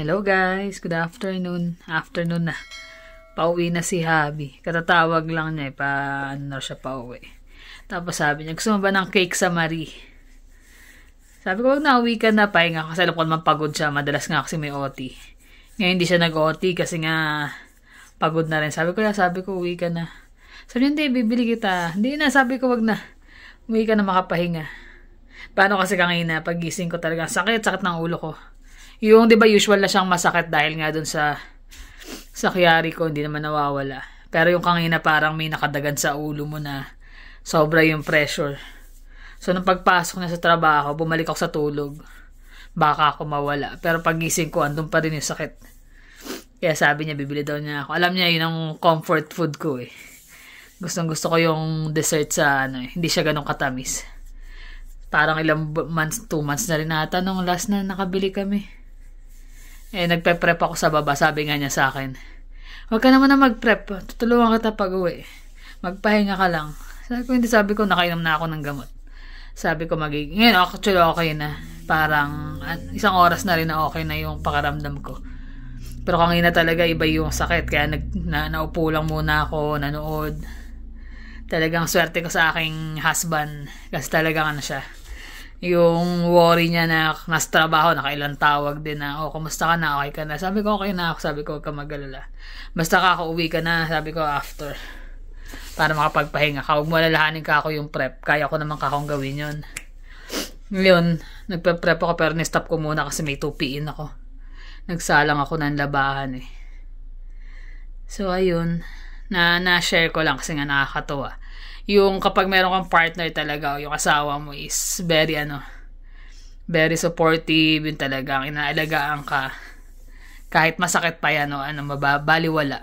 Hello guys, good afternoon. Afternoon na. Pauwi na si Habi. Katatawag lang niya paano siya pauwi. Tapos sabi niya, gusto mo ba ng cake sa Marie? Sabi ko, wag na, uwi ka na. Pahinga kasi alam ko naman pagod siya. Madalas nga kasi may OT. Ngayon hindi siya nag-OT kasi nga pagod na rin. Sabi ko, uwi ka na. Sabi niya, hindi, bibili kita. Hindi na, sabi ko, wag na. Uwi ka na makapahinga. Paano kasi kanina, pagising ko talaga, sakit ng ulo ko. Yung, di ba, usual na siyang masakit dahil nga dun sa kiyari ko, hindi naman nawawala. Pero yung kanina parang may nakadagan sa ulo mo na sobra yung pressure. So, nung pagpasok na sa trabaho, bumalik ako sa tulog. Baka ako mawala. Pero pagising ko, andun pa rin yung sakit. Kaya sabi niya, bibili daw niya ako. Alam niya, yun ang comfort food ko eh. Gustong-gusto ko yung dessert sa hindi siya ganun katamis. Parang ilang months, 2 months na rin ata nung last na nakabili kami. Nagpe-prep ako sa baba. Sabi nga niya sa akin, huwag ka naman na mag-prep. Tutulungan kita pag-uwi. Magpahinga ka lang. Sabi ko, nakainom na ako ng gamot. Sabi ko, ngayon, actually okay na. Parang 1 oras na rin na okay na yung pakaramdam ko. Pero kanina talaga iba yung sakit. Kaya naupo lang muna ako, nanood. Talagang swerte ko sa aking husband. Kasi talagang siya. Yung worry niya na nasa trabaho, nakailang tawag din na, kumusta ka na, okay ka na. Sabi ko, okay na ako. Sabi ko, huwag ka mag-alala. Basta kakauwi ka na, sabi ko, after. Para makapagpahinga ka. Huwag mo alalahanin ka ako yung prep. Kaya ko naman kakong gawin yun. Ngayon, nagpe-prep ako pero ni-stop ko muna kasi may 2pin ako. Nagsalang ako ng labahan eh. So, ayun. Na-share ko lang kasi nga nakakatawa. Yung kapag meron kang partner talaga o yung asawa mo is very very supportive, yun talaga inaalagaan ka kahit masakit pa yan mababaliwala,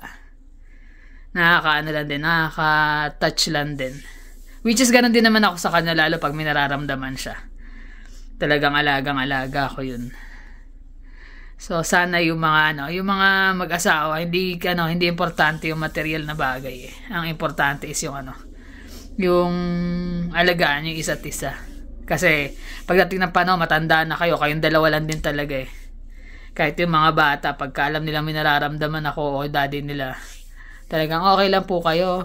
nakaka-touch lang din, which is ganun din naman ako sa kanya, lalo pag may nararamdaman siya, talagang alagang-alaga ko yun. So sana yung mga mag-asawa, hindi importante yung material na bagay eh. Ang importante is yung alagaan yung isa't isa. Kasi pagdating ng panahon, matanda na kayong dalawa lang din talaga eh. Kahit yung mga bata, pagka alam nila may nararamdaman ako o daddy nila, talagang okay lang po kayo.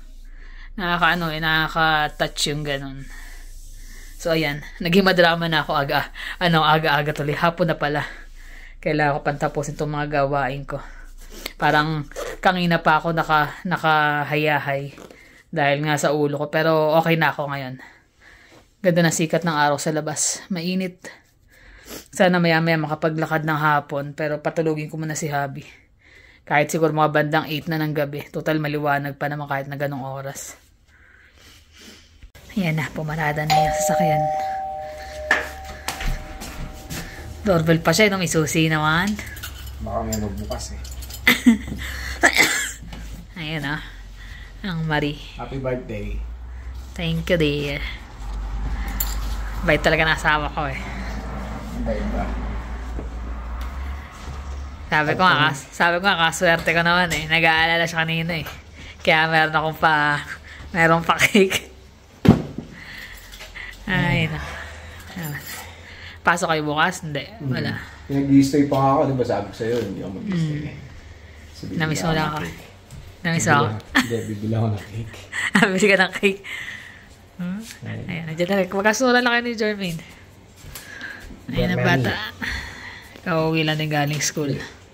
Nakaka-touch yung ganun. So ayan, naging madrama na ako aga-aga tuloy. Hapon na pala. Kailangan ko pantapusin itong mga gawain ko. Parang kanina pa ako nakahayahay dahil nga sa ulo ko. Pero okay na ako ngayon. Ganda na sikat ng araw sa labas. Mainit. Sana maya-maya makapaglakad ng hapon. Pero patulugin ko muna si Habi. Kahit siguro mga bandang 8 na ng gabi. Total maliwanag pa naman kahit na ganong oras. Ayan na, pumarada na yung sasakyan. Doorbell pa siya, may susi naman. Baka may magbukas eh. Ayan ang Marie. Happy birthday. Thank you, dear. Bait talaga na asawa ko eh. Bait ba? Sabi ko nga, kaswerte ko naman eh. Nag-aalala siya kanina eh. Kaya meron pa cake. Ay, pasok kayo bukas? Hindi. Wala. Nag-i-stay pa nga ako. Diba sabi ko sa'yo, hindi ako mag-i-stay. Namiss mo lang ako. Namiss ako? Hindi, bibili ako ng cake. Bibili ka ng cake. Ayan, nandiyan na rin. Magkasura lang kayo ni Jermaine. Ayan ang bata. Kauwi lang din galing school.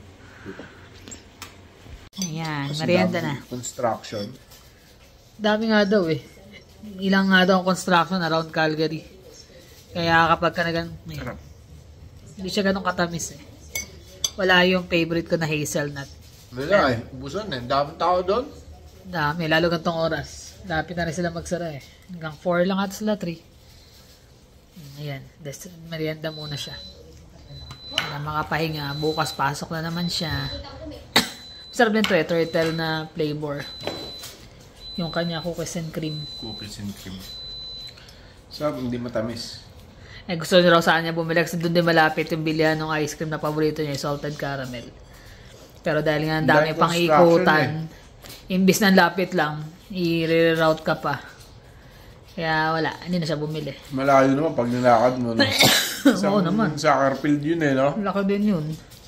Ayan, merienda na. Construction. Dami nga daw eh. Ilang nga daw ang construction around Calgary. Kaya kapag ka hindi siya ganun katamis eh. Wala yung favorite ko na hazelnut. Wala eh. Ubusan eh. Daming tao doon. Dami. Lalo gantong oras. Lapit na rin sila magsara eh. Hanggang 4 lang at sila 3. Ayan. Merienda muna siya. Para makapahinga. Bukas pasok na naman siya. Masarap din to eh. Turtle na flavor. Yung kanya cookies and cream. Cookies and cream. Sarap, hindi matamis. Gusto niya raw saan niya bumili kasi doon din malapit yung bilihan ng ice cream na paborito niya, salted caramel. Pero dahil nga ang dami pang ikutan, imbis na lapit lang, i-reroute ka pa. Kaya wala, hindi na siya bumili. Malayo naman pag nilakad mo, no? Oo naman. Soccer field yun eh, no? Laki din yun.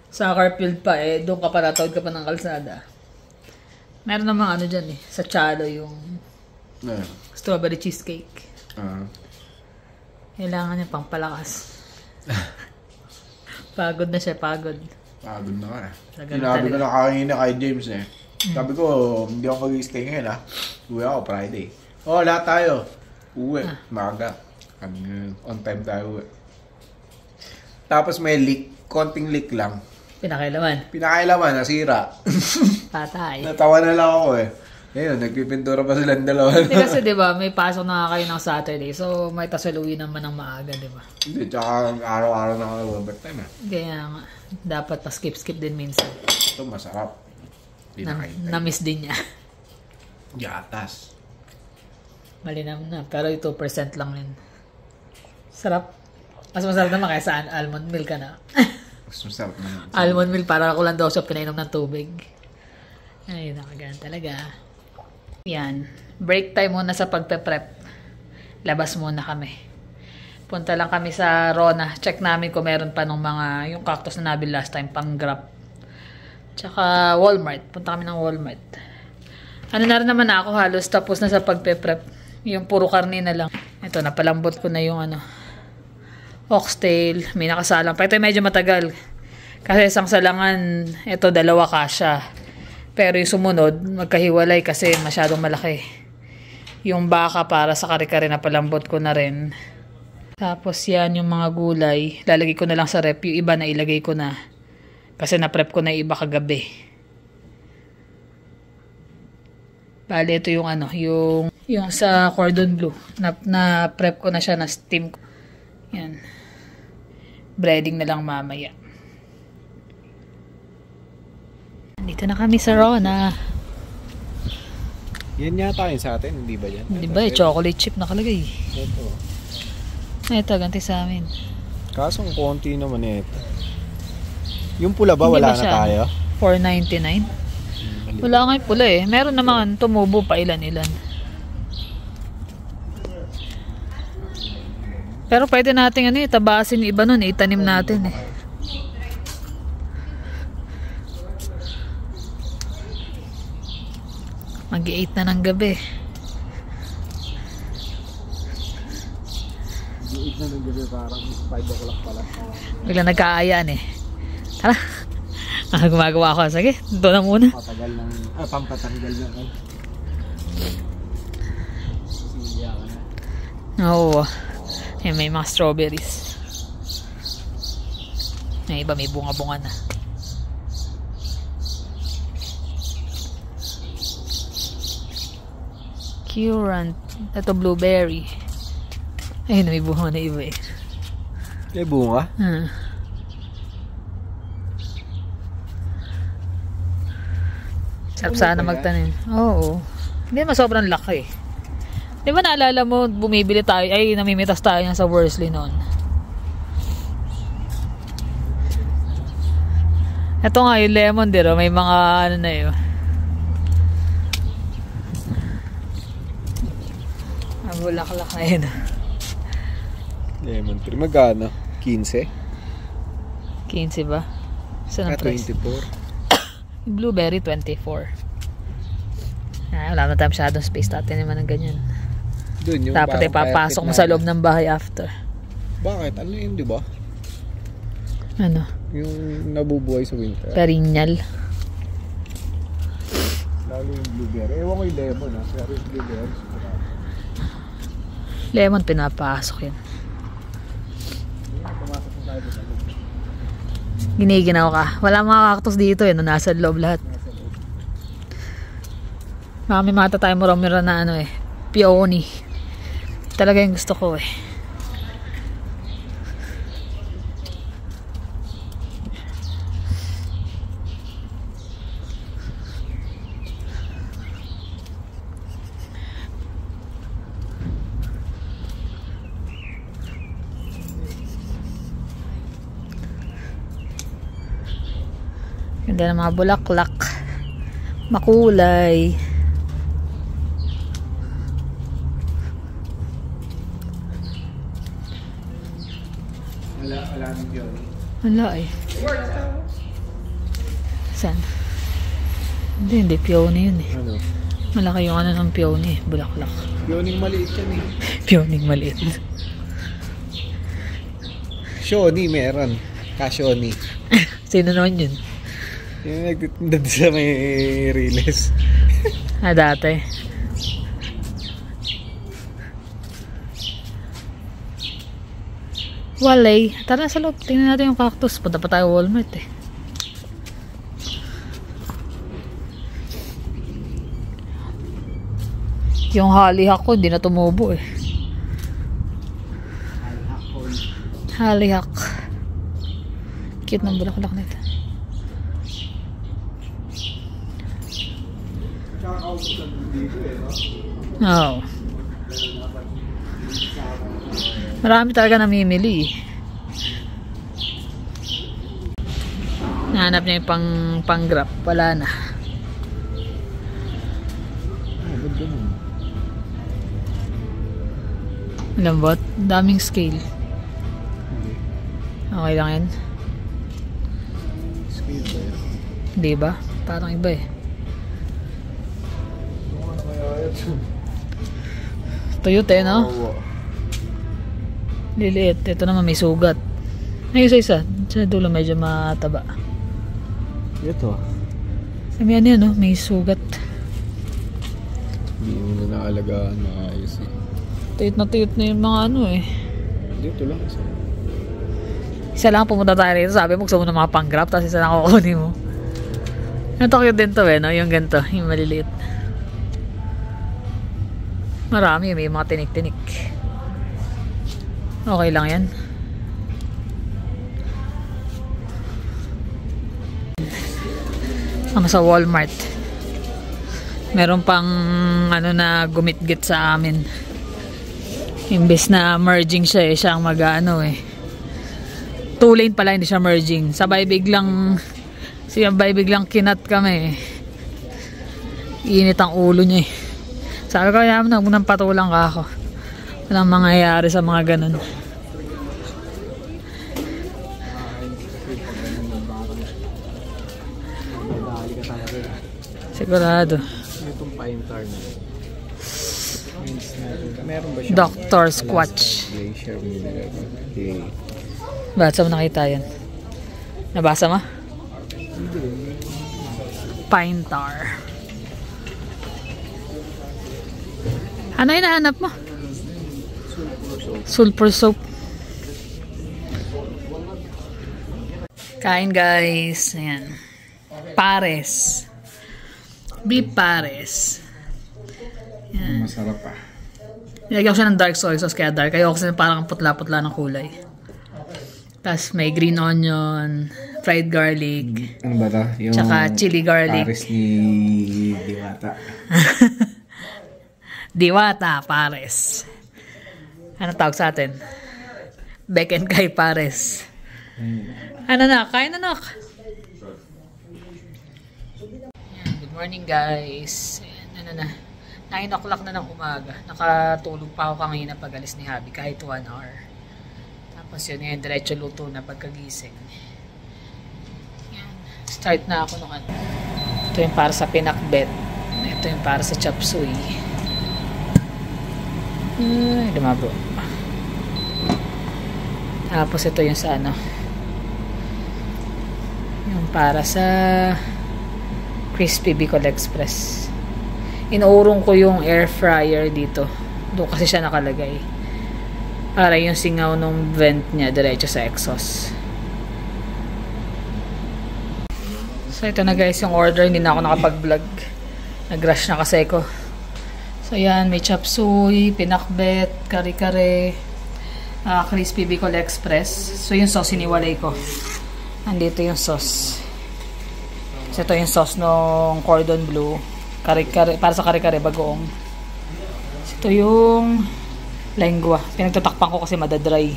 Soccer field pa eh. Doon ka pa natawid ka pa ng kalsada. Meron namang ano dyan eh. Sa Chalo yung strawberry cheesecake. Kailangan niya pang palakas. Pagod na siya, pagod. Pagod na nga. Sinabi ko na kanina kay James eh. Sabi ko, hindi ako mag-stay ngayon ha. Uwi ako Friday. Lahat tayo. Uwi. Maga. On time tayo uwi. Tapos may leak. Konting leak lang. Pinakailaman, nasira. Patay. Natawa na lang ako eh. Ngayon, nagpipintura pa silang dalawa. Hindi kasi diba, may pasok na kayo ng Saturday. So, may tasaluwi naman ng maaga, diba? Hindi, tsaka araw-araw na ako overtime eh. Kaya nga, dapat pa skip din minsan. Ito masarap. Na-miss din niya. Gatas. Malinam na, pero 2% lang yun. Sarap. Mas masarap naman kaysa almond milk ka na. Mas masarap naman. Almond milk, para ako lang daw siya pinainom ng tubig. Ay, nakagaan talaga. Yan. Break time muna sa pagpe-prep. Labas muna kami. Punta lang kami sa Rona. Check namin kung meron pa nung mga, yung cactus na nabil last time, pang Grab. Tsaka Walmart. Punta kami ng Walmart. Ano na rin naman ako, halos tapos na sa pagpe-prep. Yung puro karne na lang. Ito, napalambot ko na yung oxtail. May nakasalang pa. Ito medyo matagal. Kasi isang salangan, ito 2 kasya. Pero yung sumunod, magkahiwalay kasi masyadong malaki. Yung baka para sa kare-kare na palambot ko na rin. Tapos yan yung mga gulay. Lalagay ko na lang sa rep. Yung iba na ilagay ko na. Kasi na-prep ko na yung iba kagabi. Bali, ito yung yung sa cordon bleu. Na-prep ko na siya, na steam ko. Yan. Breading na lang mamaya. Dito na kami sa Rona. Yan yata yun sa atin, hindi ba yan? Hindi ba? Chocolate chip nakalagay. Ito, ganti sa amin. Kasong konti naman ito. Yung pula ba, wala na tayo? $4.99. Wala nga yung pula eh. Meron naman tumubo pa ilan-ilan. Pero pwede natin tabasin yung iba nun, itanim natin eh. Mag-8 na ng gabi. Mag-8 na ng gabi, parang 5 o'clock pala. Bigla nagkaayaan eh. Tara. Gumagawa ako. Sige, doon na muna. Pampatanggal na kayo. Sisiya ka na. Oo. May mga strawberries. May iba may bunga-bunga na. Currant. Ito blueberry. Ayun, may bunga na iba eh. May bunga? Sarap sana magtanim. Oo. Hindi naman sobrang laki. Di ba naalala mo, bumibili tayo, namimitas tayo sa Worsley noon. Ito nga yung lemon, dito. May mga na yun. Bulaklak na yun. Lemon tree. Magkano? 15? 15 ba? Saan ang price? 24. Blueberry, 24. Wala na tayo masyadong space. Tatin naman ng ganyan. Dun, yung dapat papasok mo sa loob ng bahay after. Bakit? Ano yun, di ba? Ano? Yung nabubuhay sa winter. Perinyal. Lalo yung blueberry. Ewan ko yung lemon ha. Pero yung blueberry. Lemon, pinapasok yan. Pumasok mo tayo sa loob. Giniginaw ka. Wala mga cactus dito eh. Nasa loob lahat. May mata tayo mura-mura na peony. Talaga yung gusto ko eh. Ganda ng mga bulaklak. Makulay. Wala nang Johnny. Wala eh. Saan? Hindi peony yun eh. Ano? Malaki yung ano ng peony, bulaklak. Peony maliit yan eh. Peony maliit. Shoni meron. Kashoni. Sino naman yun? Yung nagtitinda sa may Riles. Dati. Walay. Tara sa loob. Tingnan natin yung cactus. Punta pa tayo Walmart eh. Yung hollyhock ko, hindi na tumubo eh. Hollyhock. Cute ng bulaklak nito. Oo. Marami talaga namimili eh. Nahanap niya yung pang-grab. Wala na. Lambot. Daming scale. Okay lang yan. Scale ba yan? Di ba? Parang iba eh. Tuyot eh, no? Liliit. Ito naman may sugat. Ay, isa-isa. Sa dulo medyo mataba. Ito. May ano yan, no? May sugat. Hindi mo na naalagaan maayos eh. Tuyot na yung mga ano eh. Dito lang isa. Isa lang pumunta tayo rito. Sabi mo, gusto mo ng mga pang-grab. Tapos isa lang kukunin mo. Ito cute din to eh, no? Yung ganito. Yung maliliit. Marami. May mga tinik-tinik. Okay lang yan. Ano sa Walmart. Meron pang ano na gumit-git sa amin. Imbes na merging siya eh. Siya ang mag-ano eh. 2 lane pala, hindi siya merging. Sabay biglang kinat kami eh. Init ang ulo niya eh. Sabi ko, kaya mo nang patulang ka ako. Walang mangyayari sa mga ganun. Sigurado. Itong pine tar na. Meron ba siya? Dr. Squatch. Glacier mineral. Okay. Ba't saan mo nakita yan? Nabasa mo? Pine tar. Ano yung nahanap mo? Sulfur soap. Kain guys. Ayan. Pares. Beef pares. Yan. Masarap pa. Nilagyan ko siya ng dark soy sauce kaya dark. Ayoko kasi parang putla-putla ng kulay. Tapos may green onion, fried garlic. Ano ba ito? Yung tsaka chili garlic. Pares ni Diwata. Diwata pares. Ano tawag sa atin? Beck and Kai pares. Ano na? Kain na nak. Good morning guys. Ano na? 9 o'clock na ng umaga. Nakatulog pa ako kanina pag alis ni Habi kahit 1 hour. Tapos yun yan, diretso luto na pagkagising. Yan. Start na ako nung ano. Ito yung para sa pinakbet. Ito yung para sa chop suey. Ay, lumabo. Tapos ito yung sa ano. Yung para sa Crispy Bicol Express. Inuurong ko yung air fryer dito. Doon kasi siya nakalagay. Para yung singaw ng vent niya diretso sa exhaust. So ito na guys yung order. Hindi na ako nakapag-vlog. Nag-rush na kasi ko. So yan, may chop suey, pinakbet, kare-kare, Crispy Bicol Express. So yung sauce iniwalay ko. Nandito yung sauce. So ito yung sauce ng cordon bleu. Kare-kare, para sa kare-kare bagoong. Ito yung lengua. Pinagtatakpan ko kasi madadry.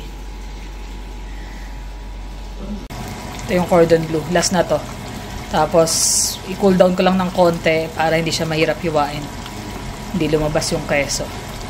Ito yung cordon bleu. Last na to. Tapos, i-cool down ko lang ng konti para hindi siya mahirap hiwain. Hindi lumabas yung keso.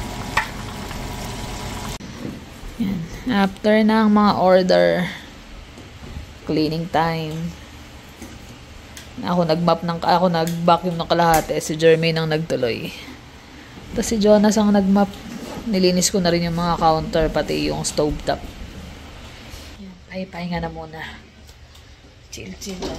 Yan. After ng mga order, cleaning time. Ako nag-vacuum ng kalahati. Si Jermaine ang nagtuloy. Tapos si Jonas ang nag-mop. Nilinis ko na rin yung mga counter, pati yung stove top. Ay, pahinga na muna. Chill lang.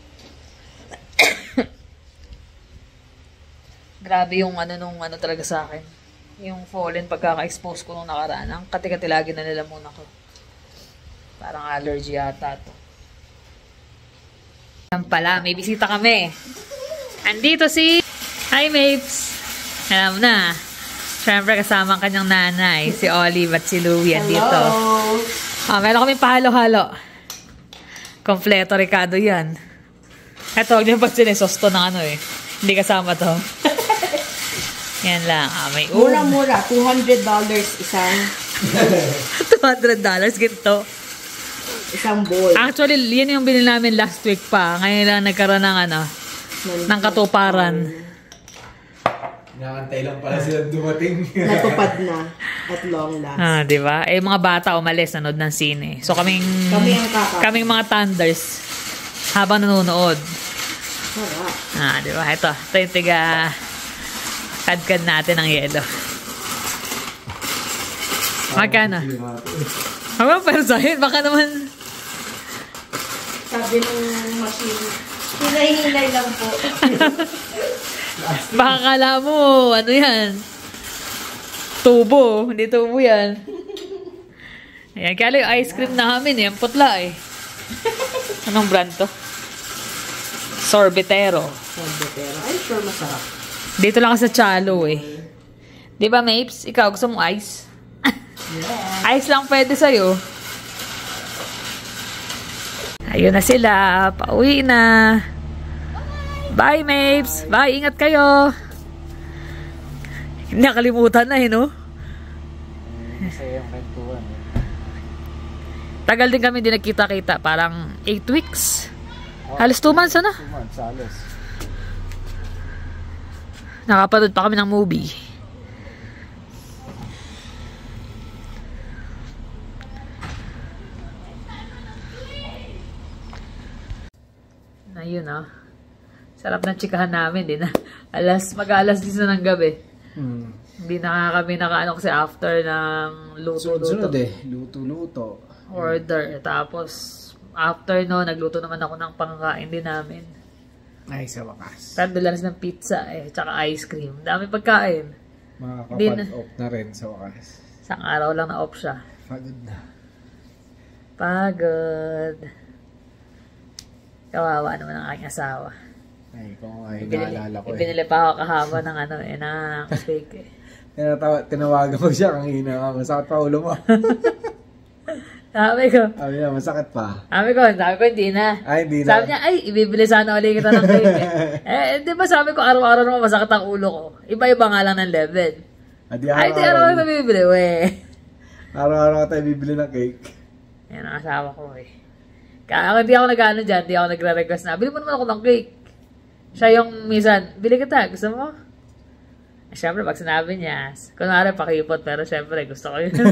Grabe yung talaga sa akin. Yung fallen pagkaka-expose ko nung nakaraan. Ang kati-kati lagi na nila muna ko. Parang allergy yata to. Yan pala, may bisita kami. Andito si... Hi, Mapes! Alam na. Siyempre kasama ang kanyang nanay, si Olive at si Louie. Andito. Meron kami pahalo-halo. Kompleto, Ricardo yan. Eto, huwag niyo pag sinesosto na Hindi kasama to. Yan lang. May Mura-mura. $200 isang. $200 ginto. Isang bowl. Actually, yan yung binili namin last week pa. Ngayon lang nagkaroon ng ng katuparan. Nakantay lang pala sila dumating. Natupad na at long last. Diba? Mga bata umalis, nanood ng sine. So, kaming mga thunders habang nanonood. Diba? Ito yung tiga kadkad natin ng yelo. Magkano? Pero sa'yo, baka naman... Sabi ng machine, hinay-hinay lang po. Baka kala mo, yan? Tubo. Hindi tubo yan. Ayan, kaya yung ice cream namin, yung putla Anong brand to? Sorbetero. Ay, sure masarap. Dito lang ka sa Chalo Di ba, Mapes? Ikaw, gusto mong ice? Yeah. Ice lang pwede sa'yo. Ayun na sila. Pauwi na. Bye, Mapes. Bye, ingat kayo. Hindi nakalimutan na, no? Masaya yung kwentuhan. Tagal din kami hindi nagkita-kita. Parang 8 weeks. Halos 2 months, 2 months, halos. Nakapanood pa kami ng movie. Ayun sarap ng chikahan namin din mag-alas 10 ng gabi. Hindi na kami nakaano kasi after ng luto-luto. Sunod luto-luto. Order. Tapos after nagluto naman ako ng pangkain din namin. Ay, sa wakas. Tandulas ng pizza tsaka ice cream. Dami pagkain. Makakapag-off na rin sa wakas. Isang araw lang na off siya. Pagod na. Pagod. Kawawa naman ang aking asawa. Ay, kung naalala ko Ibinili pa ako kahaba ng ng steak Tinawagan mo siya kanina. Masakit pa ulo mo. Sabi ko. Sabi niya, masakit pa. Sabi ko, hindi na. Ay, hindi na. Sabi niya, ibibili sana ulit kita ng cake di ba sabi ko, araw-araw naman masakit ang ulo ko. Iba-iba nga lang ng level. Di araw-araw na bibili, Araw-araw ka tayo bibili ng cake. Yan ang asawa ko, Kaya hindi ako nag-ano dyan, hindi ako nagre-request na, bili mo naman ako ng cake. Siya yung minsan, bili kita, gusto mo? Siyempre, pag sinabi niya, kunwari pakipot, pero siyempre, gusto ko yun.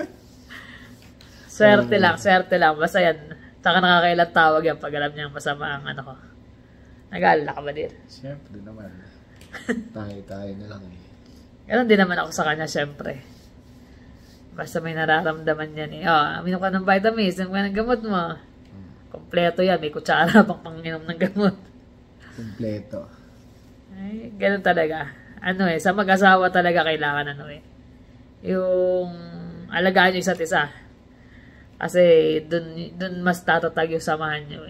Swerte lang. Basta yan, saka nakakailang tawag yan pag alam niya masama ang ko. Nag-aalala ka ba din? Siyempre naman. Tayo na lang Ganon din naman ako sa kanya, siyempre. Basta may nararamdaman yan aminom ka ng vitamins, aminom ka ng gamot mo. Kompleto yan, may kutsara pang panginom ng gamot. Kompleto. Ay, ganun talaga. Sa mag-asawa talaga kailangan yung alagaan nyo isa't isa. Kasi dun mas tatatag yung samahan nyo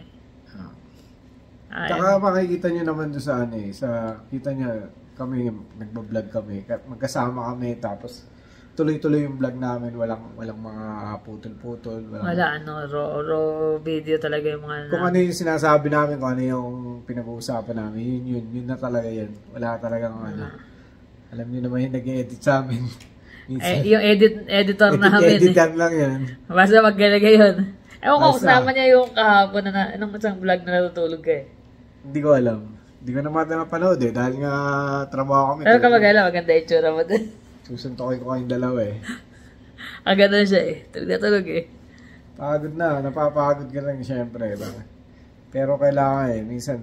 Saka makikita nyo naman doon kita nyo kami, nagbablog kami, magkasama kami, tapos tuloy-tuloy yung vlog namin, walang mga putol-putol. Wala, raw video talaga yung mga... Kung ano yung sinasabi namin, kung ano yung pinag-uusapan namin, yun na talaga yan. Wala talagang alam niyo naman yung nag-edit sa amin. Yung editor namin. Editan lang yan. Basta maglalagay yun. Ewan ko, kasama niya yung kahapon nung isang vlog na natutulog ka Hindi ko alam. Hindi ko naman napanood dahil nga trabaho kami. Pero kamagala, maganda yung tsura mo din. Susuntokin ko kayong dalawa Agad na siya tulog na tulog Pagod na, napapagod ka lang siyempre. Pero kailangan minsan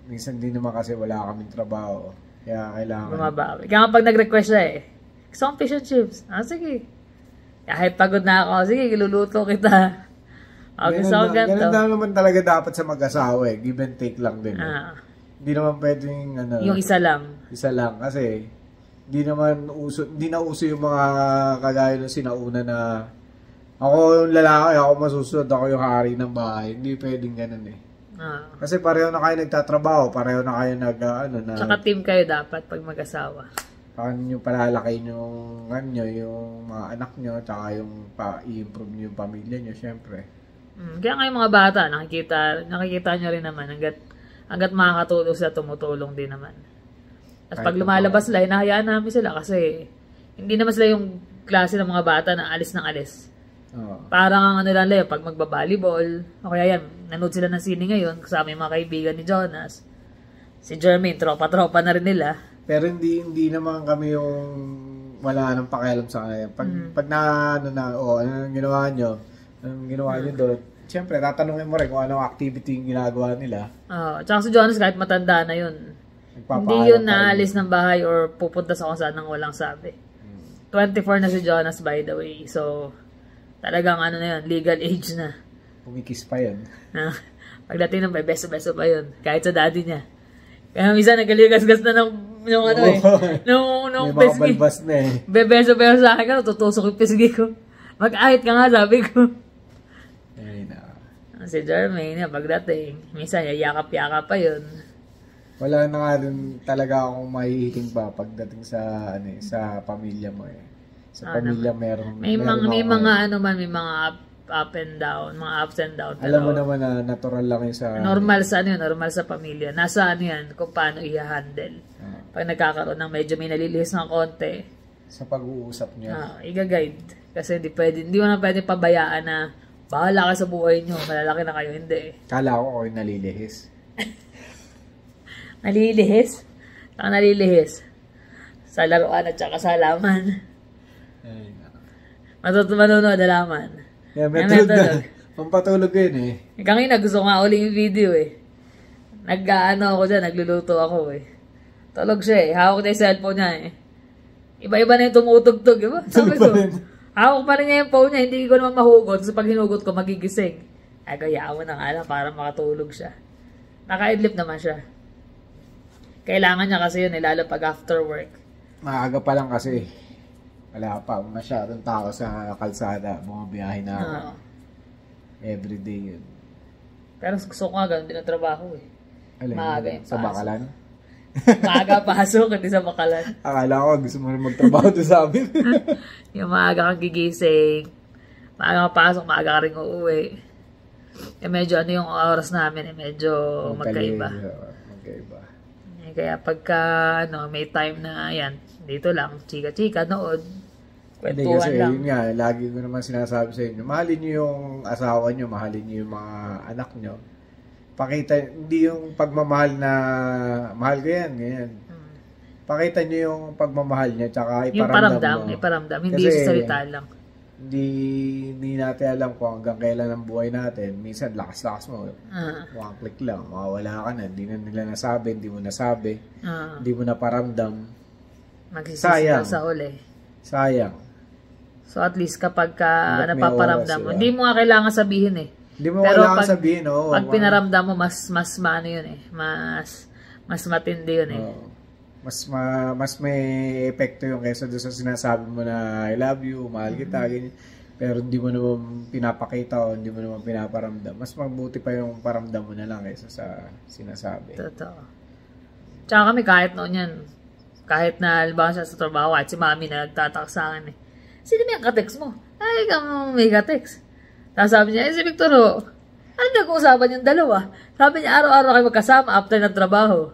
minsan din naman kasi wala kaming trabaho. Kaya kailangan. Bumabawi. Kaya pag nag-request siya gusto kong fish and chips. Sige. Kahit pagod na ako, sige, iluluto kita. Gusto ko ganito. Ganun na naman talaga dapat sa mag-asawa Give and take lang din. Hindi naman pwedeng yung isa lang. Isa lang kasi hindi na uso yung mga kagaya ng sinauna na ako yung lalaki, ako masusunod, ako yung hari ng bahay. Hindi pwedeng ganun Kasi pareho na kayo nagtatrabaho, pareho na kayo Tsaka team kayo dapat pag mag-asawa. Paano nyo palalaki yung mga anak nyo, tsaka yung i-improve nyo yung pamilya nyo, syempre. Kaya ngayong mga bata, nakikita nyo rin naman, hanggat makakatulong sila, tumutulong din naman. At pag lumalabas sila, hinahayaan namin sila kasi hindi naman sila yung klase ng mga bata na alis ng alis. Parang lang pag magba-volleyball, o kaya yan, nanood sila ng sine ngayon, kasama yung mga kaibigan ni Jonas. Si Jermaine, tropa-tropa na rin nila. Pero hindi naman kami yung wala nang pakialam sa kanya. Pag anong ginawa nyo? Anong ginawa nyo doon? Siyempre, tatanungin mo rin kung anong activity yung ginagawa nila. Tsaka si Jonas, kahit matanda na yun, hindi yun naalis ng bahay or pupunta sa kung saan nang walang sabi. 24 na si Jonas, by the way. So, talagang na yun, legal age na. Pumikis pa yun. Pagdating ng beso-beso pa yun, kahit sa daddy niya. Kaya minsan nagaligasgas na nung pisgi. Balbas na Bebeso-beso sa akin, tutusok yung pisgi ko. Mag-ahit ka nga, sabi ko. Ay na. Si Jermaine, pagdating, minsan yayakap-yakap pa yun. Wala na nga rin talaga akong mahihiling pa pagdating sa pamilya mo Sa pamilya meron. May mga up and down, mga ups and down. Alam mo naman na natural lang yung sa... Normal sa pamilya. Nasa yan, kung paano i-handle. Pag nagkakaroon ng medyo may nalilihis ng konti. Sa pag-uusap niya. Iga-guide. Kasi hindi mo na pwede pabayaan na bahala ka sa buhay nyo, malalaki na kayo. Hindi. Kala ko ako yung nalilihis. Nalilihis? Saka nalilihis. Sa laruan at saka sa halaman. Manonood halaman. Yeah, may tulog. Pampatulog yun Kanina gusto ko nga uling yung video ako dyan, nagluluto ako Tulog siya hawak niya yung cellphone niya Iba-iba na yung tumutugtog, diba? Sabi ko, hawak pa rin niya yung phone niya, hindi ko naman mahugot. So pag hinugot ko, magigising. Kaya mo na nga lang para makatulog siya. Naka-idlip naman siya. Kailangan niya kasi yun, lalo pag after work. Maaga pa lang kasi. Wala pa masyadong tao sa kalsada. Bumabiyahe na ako. Everyday yun. Pero gusto ko nga ganun din ang trabaho Maaga yung sa Bakalan? Maaga pasok, hindi sa Bakalan. Akala ko gusto mo rin magtrabaho doon sa amin. Yung maaga kang gigising, maaga kang pasok, maaga ka rin uuwi. Medyo yung oras namin, medyo magkaiba. Magkaiba. Kaya pagka may time na yan, dito lang, chika-chika, nood. Kwentuhan kasi, lang. Yun nga, lagi ko naman sinasabi sa inyo, mahalin nyo yung asawa nyo, mahalin nyo yung mga anak nyo. Pakita, hindi yung pagmamahal na, mahal ko yan, ganyan. Pakita nyo yung pagmamahal niya, tsaka iparamdam mo. Iparamdam, hindi kasi, sa salita lang. Hindi natin alam kung hanggang kailan ang buhay natin. Minsan, lakas-lakas mo. One click lang, mawawala ka na. Hindi na nila nasabi, hindi mo nasabi. Hindi mo naparamdam. Magsisisi sa uli. Sayang. So at least kapag napaparamdam mo, hindi mo nga kailangan sabihin Hindi mo kailangan sabihin, pag pinaramdam mo, mas maano yun mas matindi yun Mas may epekto yung kaysa doon sa sinasabi mo na I love you, mahal kita, ganyan. Pero hindi mo naman pinapakita o hindi mo naman pinaparamdam. Mas mabuti pa yung paramdam mo na lang kaysa sa sinasabi. Totoo. Tsaka kami kahit noon yan, kahit na halimbawa siya sa trabaho, kahit si mami na nagtatak sa akin sino may ka-text mo? Ay, ikaw may ka-text. Tapos sabi niya, si Victor ano nag-uusapan yung dalawa? Sabi niya, araw-araw kayo magkasama after ng trabaho.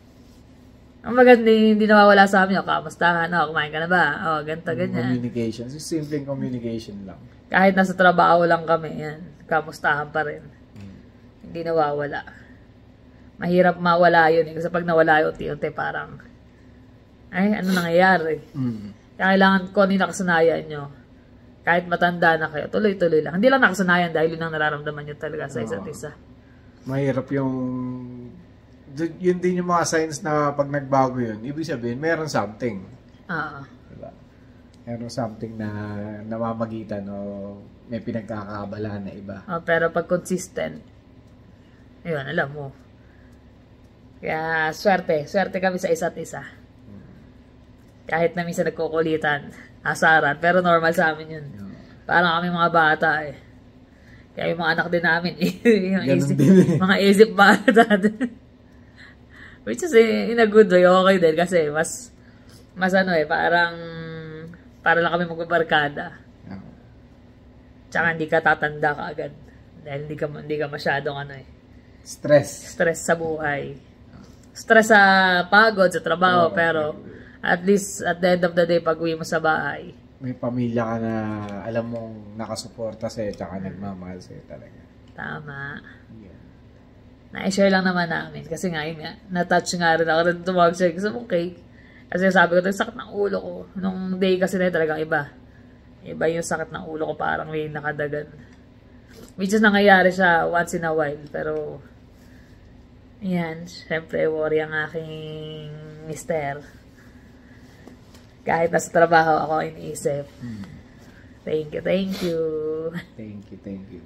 Ang maganda, hindi nawawala sa amin, kamustahan, kumain ka na ba? Ganito, ganyan. Communication, simpleng communication lang. Kahit nasa trabaho lang kami, yan, kamustahan pa rin. Hindi nawawala. Mahirap mawala yun. Kasi pag nawala yun, unti-unti parang, ay, ano nangyayari? Kailangan ko ano yung nakasanayan nyo. Kahit matanda na kayo, tuloy-tuloy lang. Hindi lang nakasanayan dahil yun ang nararamdaman nyo talaga sa isa't isa. Mahirap yung Yun din yung mga signs na pag nagbago yun, ibig sabihin, meron something. Oo. Diba? Meron something na namamagitan o may pinagkakaabalahan na iba. Pero pag consistent, ayun, alam mo. Kaya, swerte kami sa isa't isa. Kahit na minsan nagkukulitan, asaran, pero normal sa amin yun. Parang kami mga bata eh. Kaya yung mga anak din namin, mga isip bata din. Which is in a good way, okay din kasi mas ano eh, para lang kami magbabarkada. Tsaka hindi ka tatanda ka agad. Dahil hindi ka masyadong ano eh. Stress sa buhay. Stress sa pagod, sa trabaho, pero at least at the end of the day, pag uwi mo sa bahay, may pamilya ka na alam mong nakasuporta sa'yo tsaka nagmamahal sa'yo talaga. Tama. Yeah. Na-share lang naman namin. Kasi nga, yun nga, na-touch nga rin ako rin tumawag siya. Gusto mong cake. Kasi sabi ko, sakit ng ulo ko. Nung day kasi na talagang iba. Iba yung sakit ng ulo ko, parang may nakadagan. Which is nangyayari siya once in a while. Pero, yan, syempre, worry ang aking mister. Kahit nasa trabaho ako iniisip. Thank you. Thank you.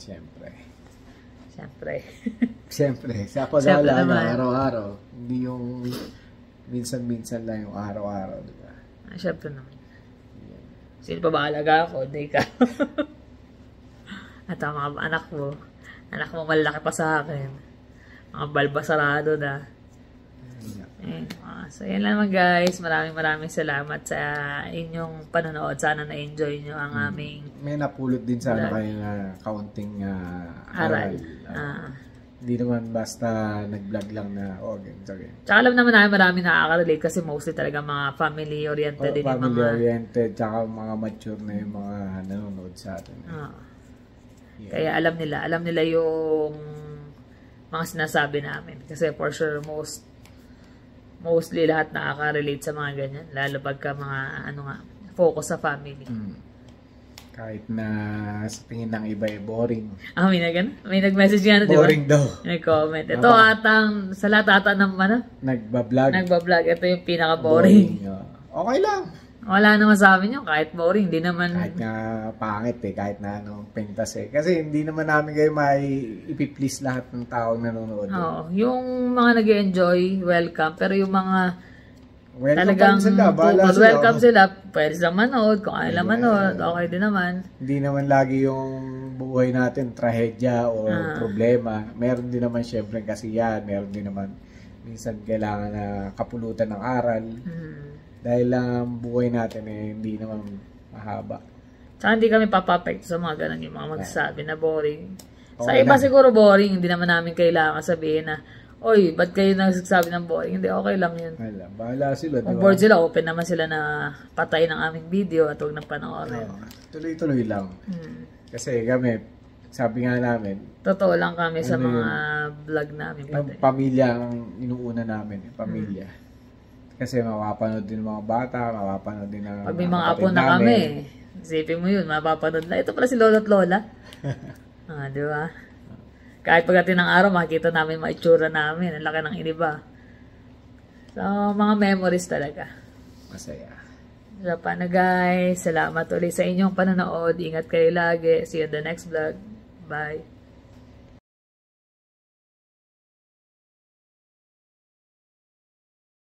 Siyempre. Sa pag-ala araw-araw. Hindi yung minsan-minsan lang yung araw-araw, di ba? Siyempre naman. Sino pa ba alaga ako? Hindi ka. At ang mga anak mo malaki pa sa akin. Mga balbasarado na. So, yan lang guys. Maraming salamat sa inyong panonood. Sana na-enjoy nyo ang aming may napulot din sana kayo na kaunting aral. Hindi naman basta nag-vlog lang na ganito. Tsaka alam naman namin maraming nakaka-relate kasi mostly talaga mga family-oriented din yung mga... Family-oriented, tsaka mga mature na yung mga nanonood sa atin. Yeah. Kaya alam nila yung mga sinasabi namin. Kasi for sure, mostly lahat nakaka-relate sa mga ganyan. Lalo pagka mga, focus sa family. Kahit na sa tingin ng iba boring. May nag-message nga di ba? Boring daw. Nag-comment. Ito sa lahat ata ng Nagbablog. Ito yung pinaka-boring. Okay lang. Wala naman sa amin yun. Kahit boring. Hindi naman... Kahit nga pangit kahit na pintas Kasi hindi naman namin kayo ipiplease lahat ng taong nanonood. Oo. Yung mga nag-enjoy, welcome. Pero yung mga... Welcome sila. Pwede silang manood. Kung ayaw lang manood, okay din naman. Hindi naman lagi yung buhay natin trahedya o problema. Meron din naman syempre kasiyahan. Meron din naman minsan kailangan na kapulutan ng aral. Dahil lang buhay natin hindi naman mahaba. Saka hindi kami papapekto sa mga ganun yung mga magsasabi na boring. Sa iba siguro boring. Hindi naman namin kailangan sabihin na oy, ba't kayo nagsasabi ng boring? Hindi, okay lang yun. Bahala sila. Kung bored sila, open naman sila na patay ng aming video at huwag nang panoorin. Tuloy-tuloy lang. Kasi kami, sabi nga namin, totoo lang kami sa mga vlog namin. Yung pamilya ang inuuna namin. Pamilya. Kasi mapapanood din ng mga bata, mapapanood din ng pag may mga apo na kami, isipin mo yun, mapapanood na. Ito pala si Lolo at Lola. Di ba? Kahit pagdating ng araw, makikita namin mga itsura namin. Ang laki ng iniba. So, mga memories talaga. Masaya. So, paano guys? Salamat ulit sa inyong panonood. Ingat kayo lagi. See you in the next vlog. Bye.